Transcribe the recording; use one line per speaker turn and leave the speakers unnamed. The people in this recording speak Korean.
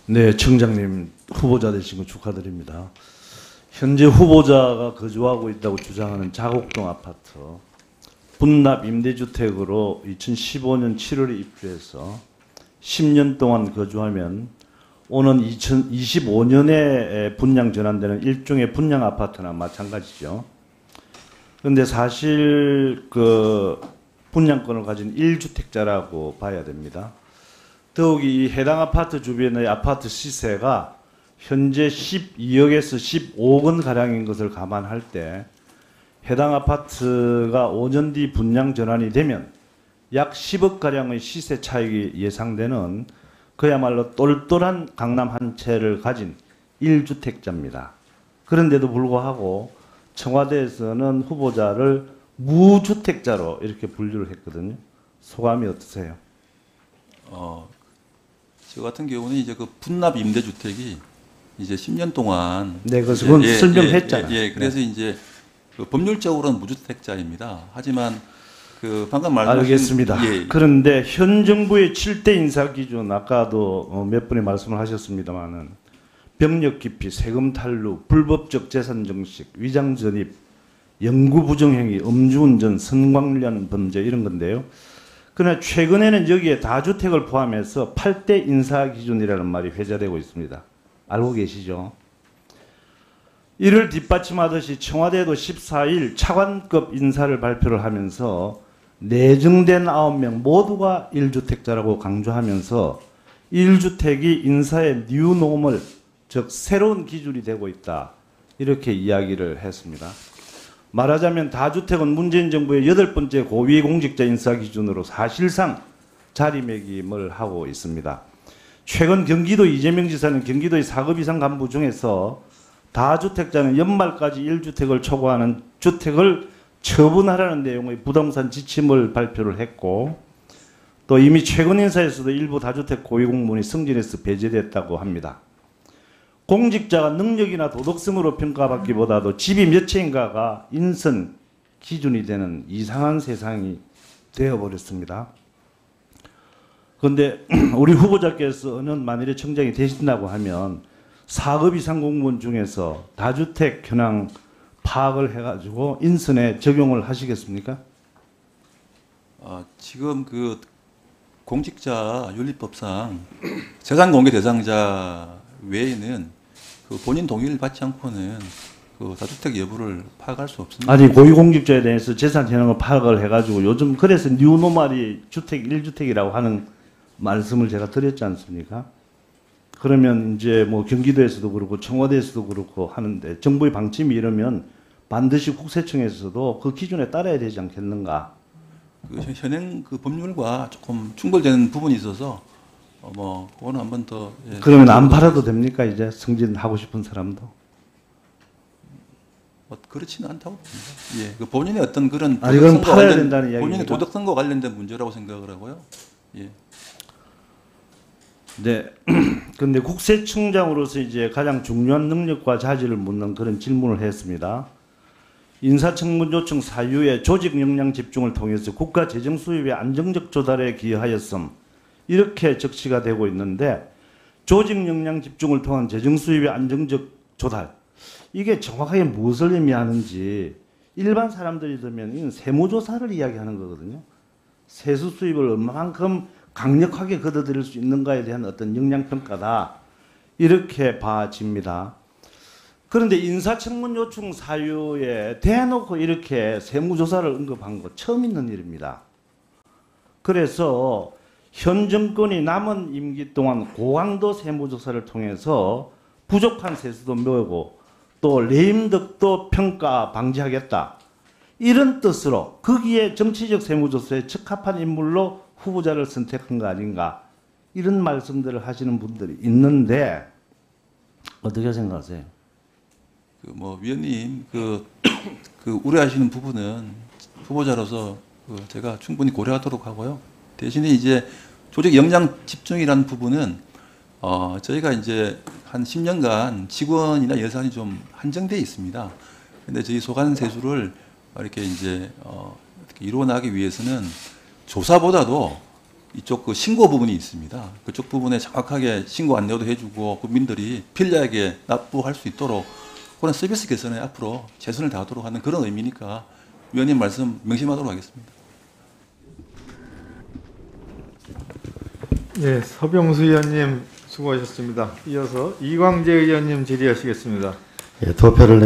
네, 청장님 후보자 되신 거 축하드립니다. 현재 후보자가 거주하고 있다고 주장하는 자곡동 아파트 분납 임대주택으로 2015년 7월에 입주해서 10년 동안 거주하면 오는 2025년에 분양 전환되는 일종의 분양 아파트나 마찬가지죠. 그런데 사실 그 분양권을 가진 1주택자라고 봐야 됩니다. 더욱이 이 해당 아파트 주변의 아파트 시세가 현재 12억에서 15억 원 가량인 것을 감안할 때 해당 아파트가 5년 뒤 분양 전환이 되면 약 10억 가량의 시세 차익이 예상되는 그야말로 똘똘한 강남 한 채를 가진 1주택자입니다. 그런데도 불구하고 청와대에서는 후보자를 무주택자로 이렇게 분류를 했거든요. 소감이 어떠세요?
저 같은 경우는 이제 그 분납 임대주택이 이제 10년 동안
네, 그건 설명했잖아요.
그래서
네.
이제 그 법률적으로는 무주택자입니다. 하지만 그 방금 말씀하신
알겠습니다. 그런데 현 정부의 7대 인사 기준 아까도 몇 분이 말씀을 하셨습니다만은 병력 기피, 세금 탈루, 불법적 재산 정식, 위장 전입, 영구 부정행위, 음주운전, 선관련 범죄 이런 건데요. 그러나 최근에는 여기에 다주택을 포함해서 8대 인사 기준이라는 말이 회자되고 있습니다. 알고 계시죠? 이를 뒷받침하듯이 청와대도 14일 차관급 인사를 발표를 하면서 내정된 9명 모두가 1주택자라고 강조하면서 1주택이 인사의 뉴노멀, 즉 새로운 기준이 되고 있다. 이렇게 이야기를 했습니다. 말하자면 다주택은 문재인 정부의 8번째 고위공직자 인사 기준으로 사실상 자리매김을 하고 있습니다. 최근 경기도 이재명 지사는 경기도의 4급 이상 간부 중에서 다주택자는 연말까지 1주택을 초과하는 주택을 처분하라는 내용의 부동산 지침을 발표를 했고 또 이미 최근 인사에서도 일부 다주택 고위공무원이 승진해서 배제됐다고 합니다. 공직자가 능력이나 도덕성으로 평가받기보다도 집이 몇 채인가가 인선 기준이 되는 이상한 세상이 되어버렸습니다. 그런데 우리 후보자께서는 만일에 청장이 되신다고 하면 4급 이상 공무원 중에서 다주택 현황 파악을 해가지고 인선에 적용을 하시겠습니까?
지금 그 공직자 윤리법상 재산 공개 대상자 외에는 그 본인 동의를 받지 않고는 그 다주택 여부를 파악할 수 없습니다.
아니 고위공직자에 대해서 재산 현황을 파악을 해가지고 요즘 그래서 뉴노멀이 주택 1주택이라고 하는 말씀을 제가 드렸지 않습니까? 그러면 이제 뭐 경기도에서도 그렇고 청와대에서도 그렇고 하는데 정부의 방침이 이러면 반드시 국세청에서도 그 기준에 따라야 되지 않겠는가?
그 현행 그 법률과 조금 충돌되는 부분이 있어서 뭐 그거는 한 번 더.
그러면 안 팔아도 됩니까? 이제 승진하고 싶은 사람도?
그렇지는 않다고 봅니다. 예, 그 본인의 어떤 그런
아니 그럼 팔아야 된다는 이야기입니까?
본인의 도덕성과 관련된 문제라고 생각을 하고요. 예.
네. 근데 국세청장으로서 이제 가장 중요한 능력과 자질을 묻는 그런 질문을 했습니다. 인사청문 요청 사유의 조직 역량 집중을 통해서 국가 재정 수입의 안정적 조달에 기여하였음. 이렇게 적시가 되고 있는데 조직 역량 집중을 통한 재정 수입의 안정적 조달. 이게 정확하게 무엇을 의미하는지 일반 사람들이 들으면 이건 세무조사를 이야기하는 거거든요. 세수 수입을 얼마만큼 강력하게 걷어들일 수 있는가에 대한 어떤 역량평가다. 이렇게 봐집니다. 그런데 인사청문 요청 사유에 대놓고 이렇게 세무조사를 언급한 거 처음 있는 일입니다. 그래서 현 정권이 남은 임기 동안 고강도 세무조사를 통해서 부족한 세수도 메우고 또 레임덕도 평가 방지하겠다. 이런 뜻으로 거기에 정치적 세무조사에 적합한 인물로 후보자를 선택한 거 아닌가. 이런 말씀들을 하시는 분들이 있는데 어떻게 생각하세요?
뭐 위원님 그 우려하시는 부분은 후보자로서 제가 충분히 고려하도록 하고요. 대신에 이제 조직 역량 집중이라는 부분은 저희가 이제 한 10년간 직원이나 예산이 좀 한정돼 있습니다. 근데 저희 소관 세수를 이렇게 이제 이렇게 이루어 나가기 위해서는 조사보다도 이쪽 그 신고 부분이 있습니다. 그쪽 부분에 정확하게 신고 안내도 해주고 국민들이 편리하게 납부할 수 있도록 그런 서비스 개선에 앞으로 최선을 다하도록 하는 그런 의미니까 위원님 말씀 명심하도록 하겠습니다.
네, 서병수 의원님 수고하셨습니다. 이어서 이광재 의원님 질의하시겠습니다.
예, 투표를